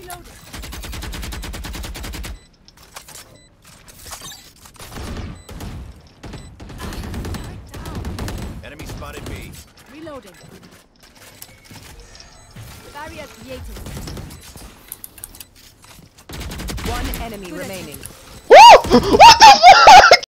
Reloading. Enemy spotted B. Reloading. Barrier created. One enemy remaining. Woo! What the fuck?